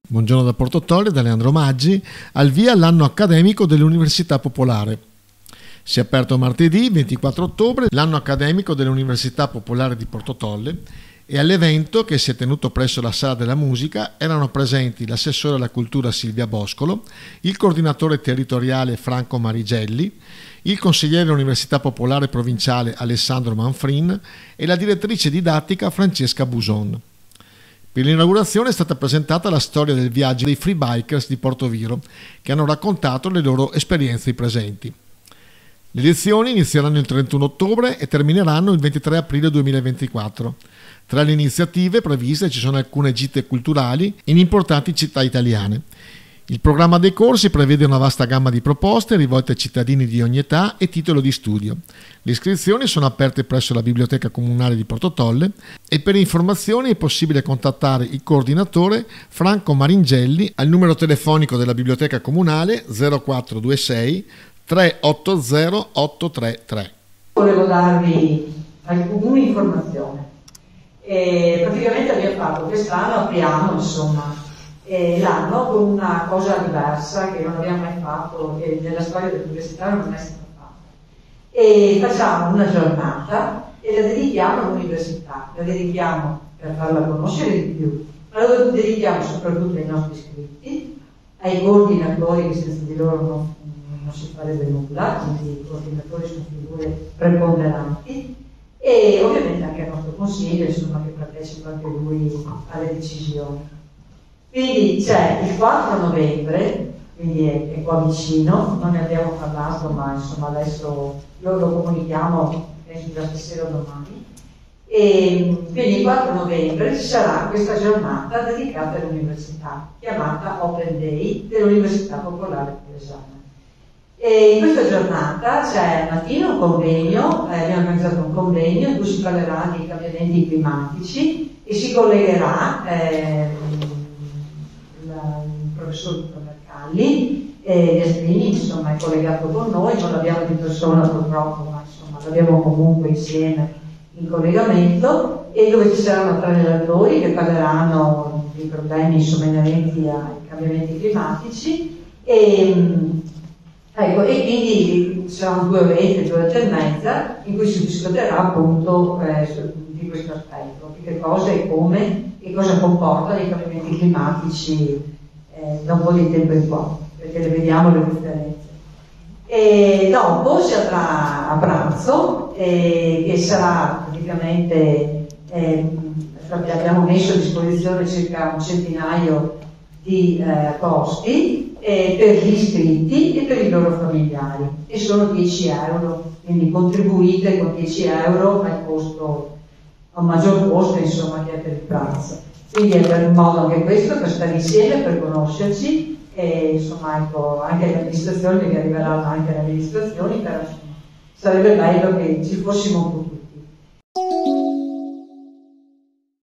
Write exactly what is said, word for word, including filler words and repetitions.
Buongiorno da Porto Tolle, da Leandro Maggi, al via l'anno accademico dell'Università Popolare. Si è aperto martedì ventiquattro ottobre l'anno accademico dell'Università Popolare di Porto Tolle e all'evento, che si è tenuto presso la Sala della Musica, erano presenti l'assessore alla cultura Silvia Boscolo, il coordinatore territoriale Franco Marigelli, il consigliere dell'Università Popolare Provinciale Alessandro Manfrin e la direttrice didattica Francesca Buson. Per l'inaugurazione è stata presentata la storia del viaggio dei Free Bikers di Portoviro, che hanno raccontato le loro esperienze presenti. Le lezioni inizieranno il trentuno ottobre e termineranno il ventitré aprile duemilaventiquattro. Tra le iniziative previste ci sono alcune gite culturali in importanti città italiane. Il programma dei corsi prevede una vasta gamma di proposte rivolte ai cittadini di ogni età e titolo di studio. Le iscrizioni sono aperte presso la Biblioteca Comunale di Porto Tolle e per informazioni è possibile contattare il coordinatore Franco Maringelli al numero telefonico della Biblioteca Comunale zero quattro due sei tre otto zero otto tre tre. Volevo darvi un'informazione. E praticamente abbiamo fatto quest'anno, apriamo insomma l'anno con una cosa diversa che non abbiamo mai fatto, che nella storia dell'università non è mai stata fatta. E facciamo una giornata e la dedichiamo all'università, la dedichiamo per farla conoscere di più, ma la dedichiamo soprattutto ai nostri iscritti, ai coordinatori che senza di loro non, non si farebbe nulla, quindi i coordinatori sono figure preponderanti, e ovviamente anche al nostro consiglio, insomma, che partecipa anche lui alle decisioni. Quindi c'è il quattro novembre, quindi è, è qua vicino, non ne abbiamo parlato, ma insomma adesso lo, lo comunichiamo, penso già stasera o domani. E quindi il quattro novembre ci sarà questa giornata dedicata all'università, chiamata Open Day dell'Università Popolare Polesana. E in questa giornata c'è al mattino un convegno, eh, abbiamo organizzato un convegno in cui si parlerà di cambiamenti climatici e si collegherà eh, il professor Luca Mercalli, e Estrini insomma è collegato con noi, non l'abbiamo di persona purtroppo, ma insomma l'abbiamo comunque insieme in collegamento, e dove ci saranno tre relatori che parleranno dei problemi insomma inerenti ai cambiamenti climatici, e, ecco, e quindi saranno due orette, due orette e mezza in cui si discuterà appunto eh, di questo aspetto, di che cosa e come e cosa comportano i cambiamenti climatici eh, da un po' di tempo in qua, perché le vediamo le differenze. E dopo si andrà a pranzo, eh, che sarà praticamente, eh, abbiamo messo a disposizione circa un centinaio di eh, posti eh, per gli iscritti e per i loro familiari, e sono dieci euro, quindi contribuite con dieci euro al costo, a un maggior costo insomma che è per il pranzo. Quindi è per un modo anche questo per stare insieme, per conoscerci, e insomma ecco, anche le amministrazioni, che arriveranno anche le amministrazioni, però insomma, sarebbe bello che ci fossimo tutti.